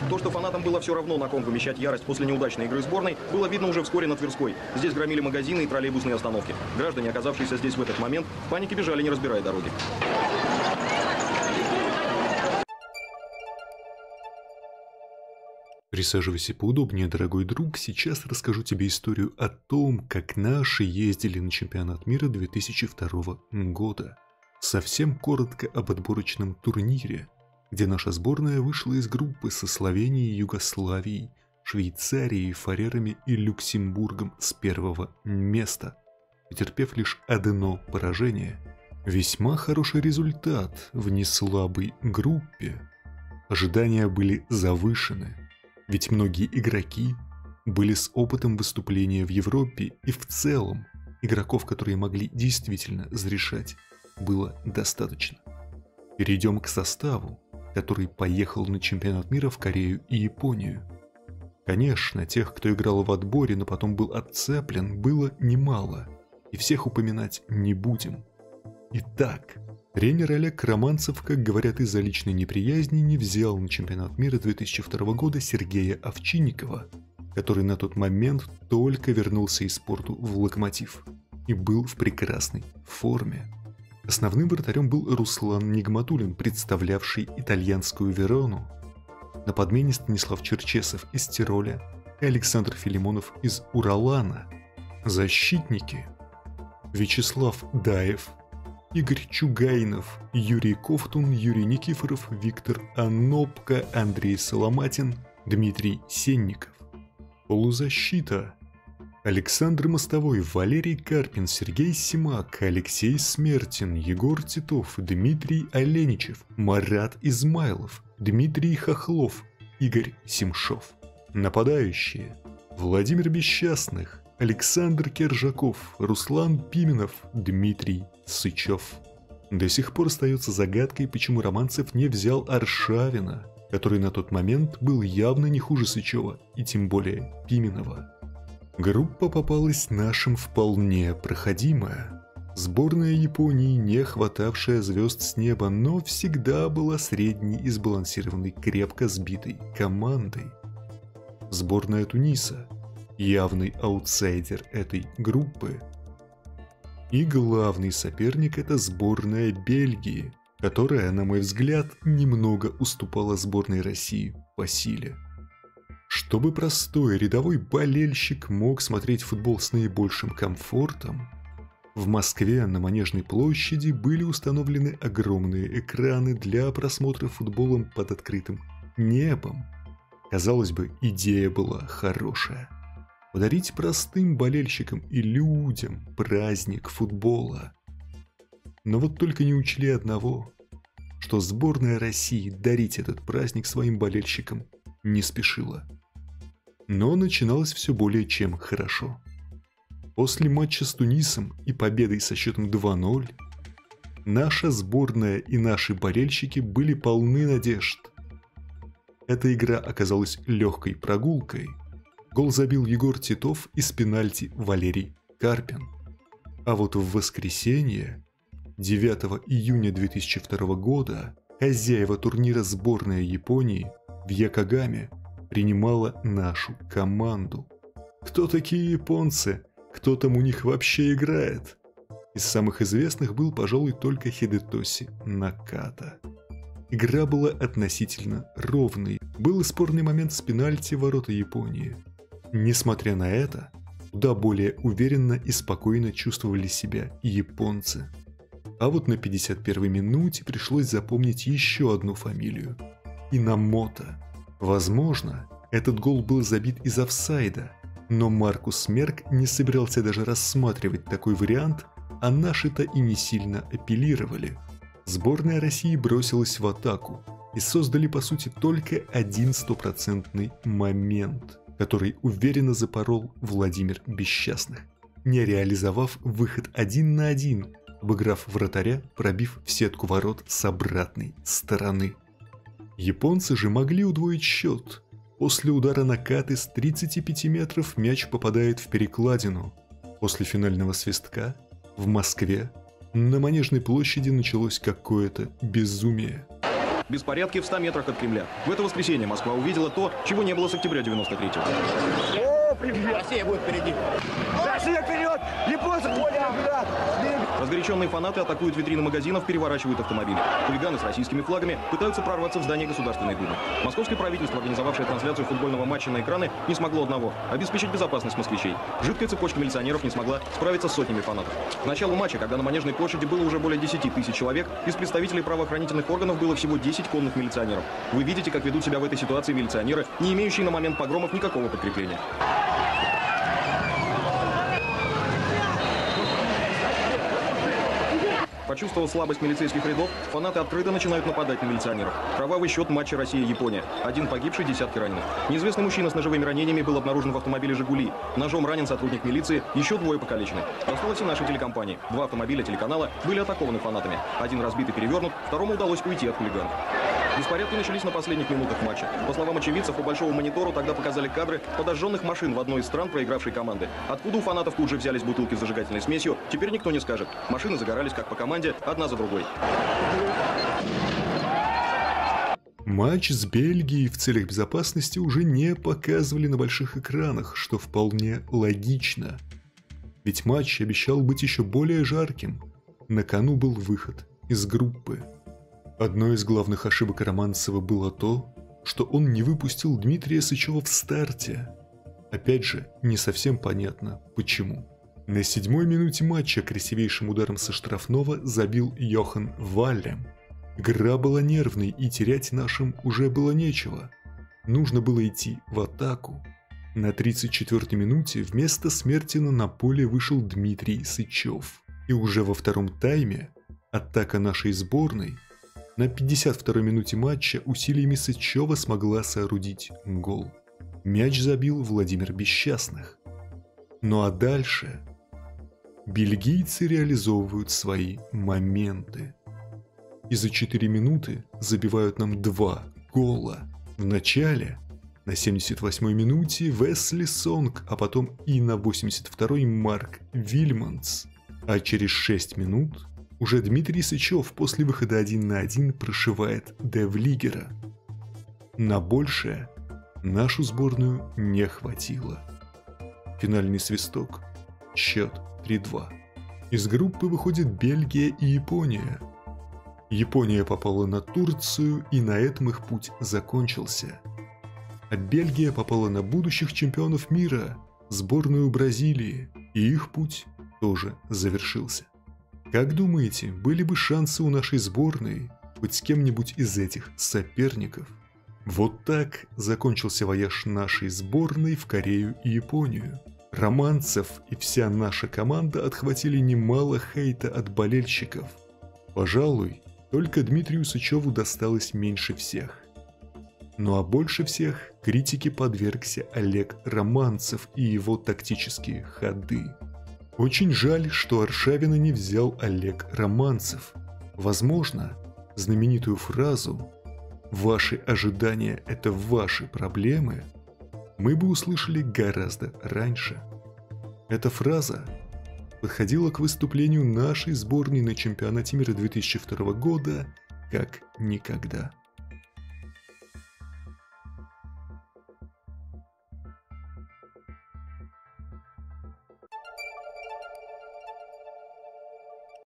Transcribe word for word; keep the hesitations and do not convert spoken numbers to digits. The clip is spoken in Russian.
То, что фанатам было все равно, на ком вымещать ярость после неудачной игры сборной, было видно уже вскоре на Тверской. Здесь громили магазины и троллейбусные остановки. Граждане, оказавшиеся здесь в этот момент, в панике бежали, не разбирая дороги. Присаживайся поудобнее, дорогой друг. Сейчас расскажу тебе историю о том, как наши ездили на чемпионат мира две тысячи второго года. Совсем коротко об отборочном турнире, где наша сборная вышла из группы со Словенией, Югославией, Швейцарией, Фарерами и Люксембургом с первого места, потерпев лишь одно поражение. Весьма хороший результат в неслабой группе. Ожидания были завышены. Ведь многие игроки были с опытом выступления в Европе, и в целом игроков, которые могли действительно зарешать, было достаточно. Перейдем к составу, который поехал на чемпионат мира в Корею и Японию. Конечно, тех, кто играл в отборе, но потом был отцеплен, было немало, и всех упоминать не будем. Итак, тренер Олег Романцев, как говорят, из-за личной неприязни не взял на чемпионат мира две тысячи второго года Сергея Овчинникова, который на тот момент только вернулся из спорту в Локомотив и был в прекрасной форме. Основным вратарем был Руслан Нигматуллин, представлявший итальянскую Верону. На подмене Станислав Черчесов из Тироля и Александр Филимонов из Уралана. Защитники: Вячеслав Даев, Игорь Чугайнов, Юрий Ковтун, Юрий Никифоров, Виктор Анопко, Андрей Соломатин, Дмитрий Сенников. Полузащита: Александр Мостовой, Валерий Карпин, Сергей Симак, Алексей Смертин, Егор Титов, Дмитрий Оленичев, Марат Измайлов, Дмитрий Хохлов, Игорь Семшов. Нападающие: Владимир Бесчастных, Александр Кержаков, Руслан Пименов, Дмитрий Сычев. До сих пор остается загадкой, почему Романцев не взял Аршавина, который на тот момент был явно не хуже Сычева и тем более Пименова. Группа попалась нашим вполне проходимая. Сборная Японии, не хватавшая звезд с неба, но всегда была средней и сбалансированной, крепко сбитой командой. Сборная Туниса, явный аутсайдер этой группы. И главный соперник — это сборная Бельгии, которая, на мой взгляд, немного уступала сборной России по силе. Чтобы простой рядовой болельщик мог смотреть футбол с наибольшим комфортом, в Москве на Манежной площади были установлены огромные экраны для просмотра футбола под открытым небом. Казалось бы, идея была хорошая. Подарить простым болельщикам и людям праздник футбола. Но вот только не учли одного, что сборная России дарить этот праздник своим болельщикам не спешила. Но начиналось все более чем хорошо. После матча с Тунисом и победой со счетом два ноль, наша сборная и наши болельщики были полны надежд. Эта игра оказалась легкой прогулкой. Гол забил Егор Титов, из пенальти Валерий Карпин. А вот в воскресенье, девятого июня две тысячи второго года, хозяева турнира сборная Японии в Якогаме принимала нашу команду. Кто такие японцы? Кто там у них вообще играет? Из самых известных был, пожалуй, только Хидетоси Наката. Игра была относительно ровной. Был и спорный момент с пенальти в ворота Японии. Несмотря на это, куда более уверенно и спокойно чувствовали себя и японцы. А вот на пятьдесят первой минуте пришлось запомнить еще одну фамилию – Инамото. Возможно, этот гол был забит из офсайда, но Маркус Мерк не собирался даже рассматривать такой вариант, а наши-то и не сильно апеллировали. Сборная России бросилась в атаку и создали по сути только один стопроцентный момент, который уверенно запорол Владимир Бесчастных, не реализовав выход один на один, обыграв вратаря, пробив в сетку ворот с обратной стороны. Японцы же могли удвоить счет. После удара Накаты с тридцати пяти метров мяч попадает в перекладину. После финального свистка в Москве на Манежной площади началось какое-то безумие. Беспорядки в ста метрах от Кремля. В это воскресенье Москва увидела то, чего не было с октября девяносто третьего. О, привет! Россия будет впереди! Россия вперед! Японцы более вперед! Разгоряченные фанаты атакуют витрины магазинов, переворачивают автомобили. Хулиганы с российскими флагами пытаются прорваться в здание Государственной Думы. Московское правительство, организовавшее трансляцию футбольного матча на экраны, не смогло одного – обеспечить безопасность москвичей. Жидкая цепочка милиционеров не смогла справиться с сотнями фанатов. К началу матча, когда на Манежной площади было уже более десяти тысяч человек, из представителей правоохранительных органов было всего десять конных милиционеров. Вы видите, как ведут себя в этой ситуации милиционеры, не имеющие на момент погромов никакого подкрепления. Почувствовав слабость милицейских рядов, фанаты открыто начинают нападать на милиционеров. Кровавый счет матча Россия-Япония. Один погибший, десятки раненых. Неизвестный мужчина с ножевыми ранениями был обнаружен в автомобиле «Жигули». Ножом ранен сотрудник милиции, еще двое покалечены. Досталось и нашей телекомпании. Два автомобиля телеканала были атакованы фанатами. Один разбит и перевернут, второму удалось уйти от хулиганов. Беспорядки начались на последних минутах матча. По словам очевидцев, по большому монитору тогда показали кадры подожженных машин в одной из стран проигравшей команды. Откуда у фанатов тут же взялись бутылки с зажигательной смесью, теперь никто не скажет. Машины загорались как по команде, одна за другой. Матч с Бельгией в целях безопасности уже не показывали на больших экранах, что вполне логично. Ведь матч обещал быть еще более жарким. На кону был выход из группы. Одной из главных ошибок Романцева было то, что он не выпустил Дмитрия Сычева в старте. Опять же, не совсем понятно, почему. На седьмой минуте матча красивейшим ударом со штрафного забил Йохан Валлем. Игра была нервной, и терять нашим уже было нечего. Нужно было идти в атаку. На тридцать четвёртой минуте вместо Смертина на поле вышел Дмитрий Сычев. И уже во втором тайме атака нашей сборной на пятьдесят второй минуте матча усилиями Сычева смогла соорудить гол. Мяч забил Владимир Бесчастных. Ну а дальше бельгийцы реализовывают свои моменты. И за четыре минуты забивают нам два гола. В начале, на семьдесят восьмой минуте, Весли Сонг, а потом и на восемьдесят второй Марк Вильманс. А через шесть минут уже Дмитрий Сычев после выхода один на один прошивает Де Влигера. На большее нашу сборную не хватило. Финальный свисток. Счет три-два. Из группы выходят Бельгия и Япония. Япония попала на Турцию, и на этом их путь закончился. А Бельгия попала на будущих чемпионов мира, сборную Бразилии, и их путь тоже завершился. Как думаете, были бы шансы у нашей сборной хоть с кем-нибудь из этих соперников? Вот так закончился вояж нашей сборной в Корею и Японию. Романцев и вся наша команда отхватили немало хейта от болельщиков. Пожалуй, только Дмитрию Сычеву досталось меньше всех. Ну а больше всех критике подвергся Олег Романцев и его тактические ходы. Очень жаль, что Аршавина не взял Олег Романцев. Возможно, знаменитую фразу «Ваши ожидания – это ваши проблемы» мы бы услышали гораздо раньше. Эта фраза подходила к выступлению нашей сборной на чемпионате мира две тысячи второго года как никогда.